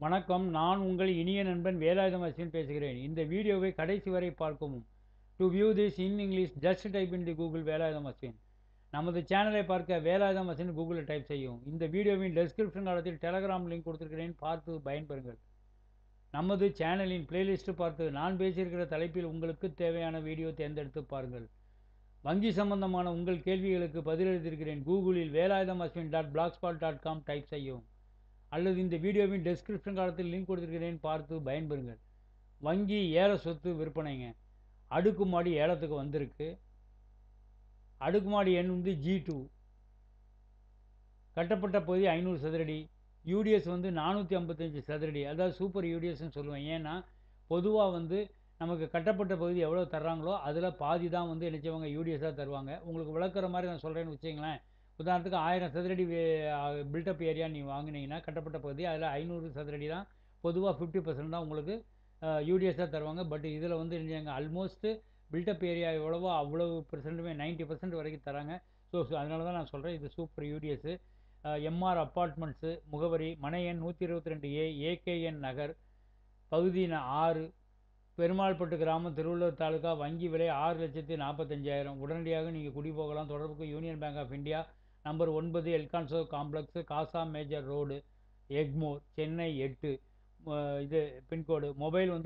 வணக்கம். நான் உங்கள் இனிய நண்பன் வேலாயுதம் அஸ்வின் பேசுகிறேன். இந்த வீடியோவை கடைசி வரை பார்க்கவும். To view this in English just type in the Google Velayudham Ashwin. நமது சேனலை பார்க்க வேலாயுதம் அஸ்வின் கூகுளில் டைப் செய்யும். இந்த வீடியோவின் டெஸ்கிரிப்ஷன் காலத்தில் டெலகிராம் லிங்க் கொடுத்திருக்கிறேன், பார்த்து பயன்பெறுங்கள். நமது சேனலின் பிளேலிஸ்ட் பார்த்து நான் பேசியிருக்கிற தலைப்பில் உங்களுக்கு தேவையான வீடியோ தேர்ந்தெடுத்து பாருங்கள். வங்கி சம்பந்தமான உங்கள் கேள்விகளுக்கு பதிலளித்திருக்கிறேன். கூகுளில் வேலாயுதம் அஸ்வின் .blogspot.com டைப் செய்யும். அல்லது இந்த வீடியோவின் டெஸ்கிரிப்ஷன் காலத்தில் லிங்க் கொடுத்துருக்கிறேன், பார்த்து பயன்பெறுங்கள். வங்கி ஏல சொத்து விற்பனைங்க. அடுக்குமாடி ஏலத்துக்கு வந்திருக்கு. அடுக்குமாடி எண் வந்து G2. கட்டப்பட்ட பகுதி 500 சதுரடி. யூடிஎஸ் வந்து 455 சதுரடி. அதாவது சூப்பர் யூடிஎஸ்ன்னு சொல்லுவேன். ஏன்னா பொதுவாக வந்து நமக்கு கட்டப்பட்ட பகுதி எவ்வளோ தர்றாங்களோ அதில் பாதி தான் வந்து நினச்சவங்க யூடிஎஸாக தருவாங்க. உங்களுக்கு விளக்குற மாதிரி நான் சொல்கிறேன்னு வச்சுங்களேன். உதாரணத்துக்கு 1000 சதுரடி பில்டப் ஏரியா நீ வாங்கினீங்கன்னா கட்டப்பட்ட பகுதி அதில் 500 சதுரடி தான் பொதுவாக 50% தான் உங்களுக்கு யூடிஎஸாக தருவாங்க. பட் இதில் வந்து நீங்கள் ஆல்மோஸ்ட்டு பில்டப் ஏரியா எவ்வளவோ அவ்வளவு பெர்சென்ட்டுமே 90% வரைக்கும் தராங்க. ஸோ அதனால தான் நான் சொல்கிறேன் இது சூப்பர் யூடிஎஸ்ஸு. எம்ஆர் அப்பார்ட்மெண்ட்ஸு, முகவரி மனை எண் 122A, ஏகேஎன் நகர், பகுதி 6, பெருமாள்பட்டு கிராமம், திருவள்ளூர் தாலுகா. வங்கி விலை 6,45,000. உடனடியாக நீங்கள் குடி போகலாம். தொடர்புக்கு Union Bank of India, number 9, எல்கான்சோ complex, Casa Major road, Egmore, Chennai 8. இது பின்கோடு. மொபைல் வந்து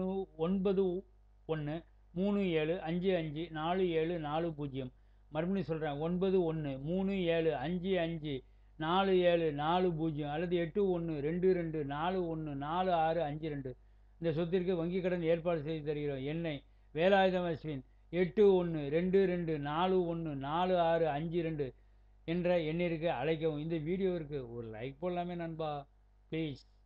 9137554740. மறுபடியும் சொல்கிறேன், 9137554740 அல்லது 812224144652. இந்த சொத்திற்கு வங்கி கடன் ஏற்பாடு செய்து தருகிறோம். எண்ணெய் வேலாயுதம் அஸ்வின் 812224144652 என்ற எண்ணிற்கு அழைக்கவும். இந்த வீடியோவிற்கு ஒரு லைக் போடலாமே நண்பா, ப்ளீஸ்.